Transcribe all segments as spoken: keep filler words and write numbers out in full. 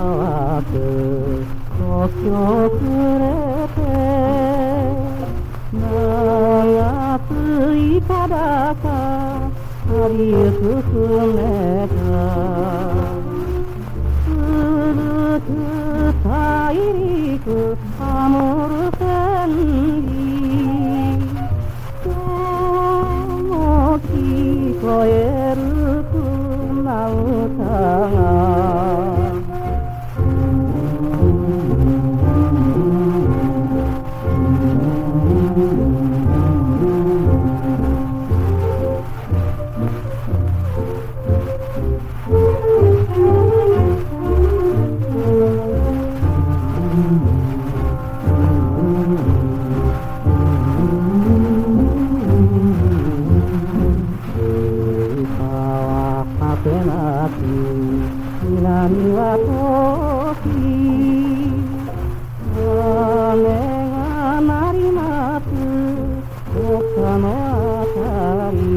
わく時をくれて長ついただか旅進めた続く大陸アモル戦に今日も聞こえる船歌が南は遠き雨が鳴ります丘のあたり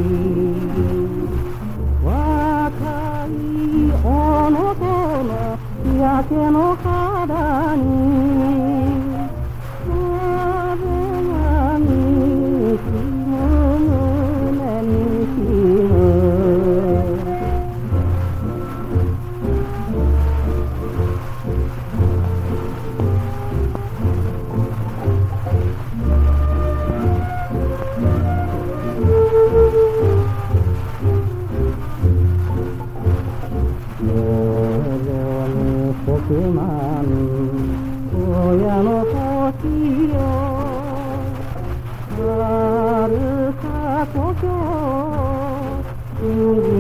若い小野との日焼けの肌に風がにじむ胸にしむまぬ親の星よ遥か故郷